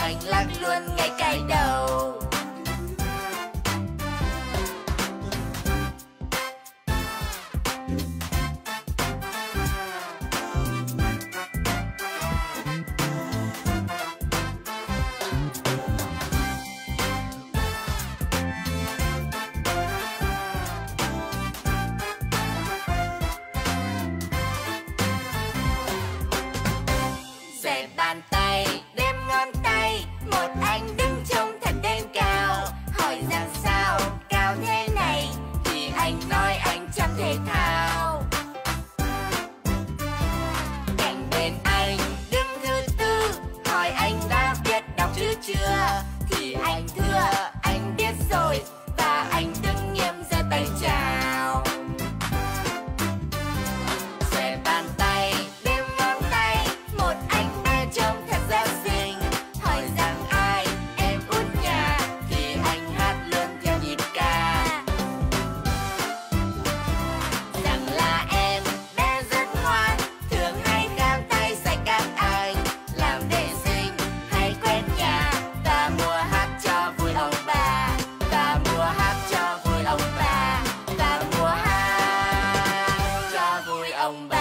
anh lắc luôn ngay cái đầu. Xoay bàn tay, đếm ngón tay, một anh đứng trông thật đen cao. Hỏi rằng sao cao thế này, thì anh nói anh trong thể thao. Cạnh bên anh đứng thứ tư, hỏi anh đã biết đọc chữ chưa, thì anh thưa anh biết rồi, và anh đứng nghiêm giơ tay chào. Xoay bàn tay, đếm ngón tay, một anh bé trông thật giáo xinh. Hỏi rằng ai, em út nhà, thì anh hát luôn theo nhịp ca. Rằng là em bé rất ngoan, thường hay khám tay dạy các anh làm vệ sinh hay quét nhà, và mùa hát cho vui ông bà, và mùa hát cho vui ông bà, và mùa hát cho vui ông bà.